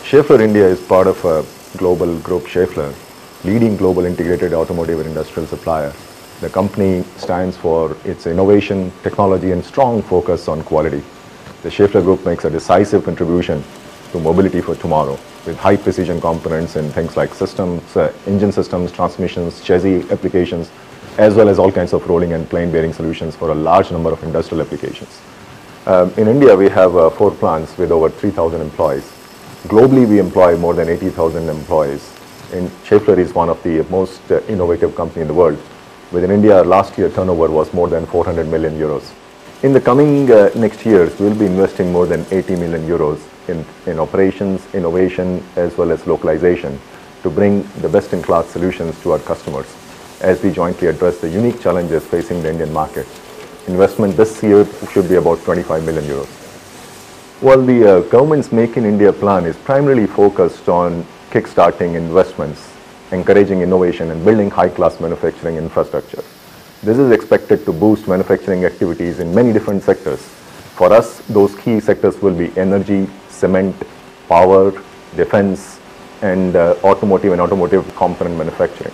Schaeffler India is part of a global group, Schaeffler, leading global integrated automotive and industrial supplier. The company stands for its innovation, technology, and strong focus on quality. The Schaeffler Group makes a decisive contribution to mobility for tomorrow with high precision components in things like systems, engine systems, transmissions, chassis applications, as well as all kinds of rolling and plain bearing solutions for a large number of industrial applications. In India, we have 4 plants with over 3,000 employees. Globally, we employ more than 80,000 employees. Schaeffler is one of the most innovative companies in the world. Within India, last year turnover was more than 400 million euros. In the coming next years, we'll be investing more than 80 million euros in operations, innovation, as well as localization to bring the best-in-class solutions to our customers as we jointly address the unique challenges facing the Indian market. Investment this year should be about 25 million euros. Well, the government's Make in India plan is primarily focused on kick-starting investments, encouraging innovation, and building high-class manufacturing infrastructure. This is expected to boost manufacturing activities in many different sectors. For us, those key sectors will be energy, cement, power, defense, and automotive and automotive component manufacturing.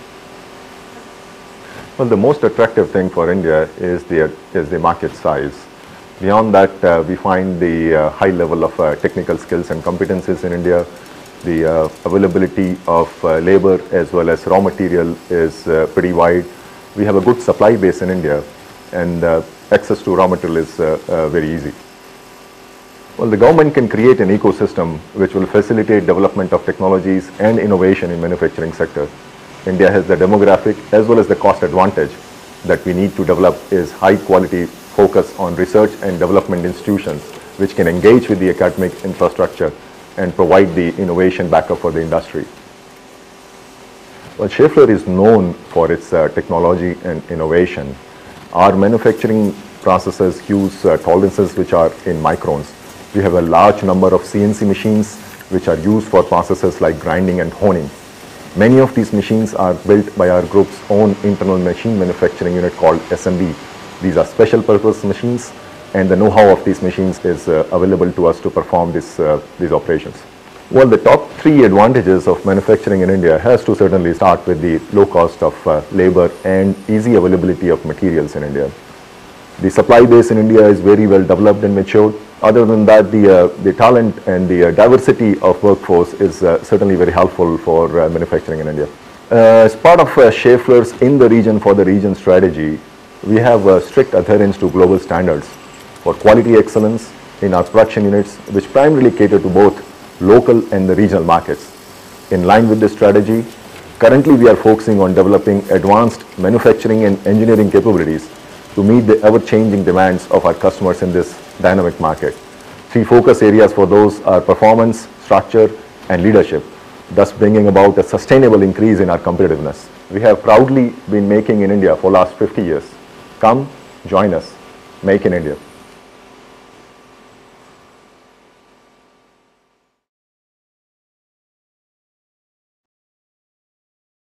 Well, the most attractive thing for India is the market size. Beyond that, we find the high level of technical skills and competencies in India. The availability of labor as well as raw material is pretty wide. We have a good supply base in India, and access to raw material is very easy. Well, the government can create an ecosystem which will facilitate development of technologies and innovation in manufacturing sector. India has the demographic as well as the cost advantage that we need to develop is high quality focus on research and development institutions which can engage with the academic infrastructure and provide the innovation backup for the industry. Well, Schaeffler is known for its technology and innovation. Our manufacturing processes use tolerances which are in microns. We have a large number of CNC machines which are used for processes like grinding and honing. Many of these machines are built by our group's own internal machine manufacturing unit called SMB. These are special purpose machines, and the know-how of these machines is available to us to perform these operations. Well, the top 3 advantages of manufacturing in India has to certainly start with the low cost of labor and easy availability of materials in India. The supply base in India is very well developed and matured. Other than that, the talent and the diversity of workforce is certainly very helpful for manufacturing in India. As part of Schaeffler's in the region for the region strategy, we have strict adherence to global standards for quality excellence in our production units, which primarily cater to both local and the regional markets. In line with this strategy, currently we are focusing on developing advanced manufacturing and engineering capabilities to meet the ever-changing demands of our customers in this dynamic market. 3 focus areas for those are performance, structure, and leadership, thus bringing about a sustainable increase in our competitiveness. We have proudly been making in India for the last 50 years. Come, join us, make in India.